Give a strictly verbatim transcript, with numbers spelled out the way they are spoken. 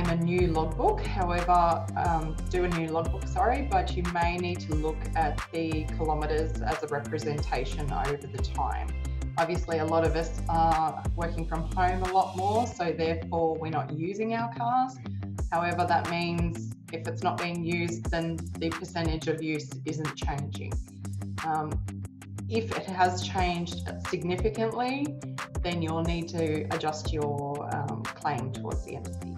claim a new logbook. However, um, do a new logbook, sorry, but you may need to look at the kilometres as a representation over the time. Obviously, a lot of us are working from home a lot more, so therefore we're not using our cars. However, that means if it's not being used, then the percentage of use isn't changing. Um, if it has changed significantly, then you'll need to adjust your um, claim towards the end of the year.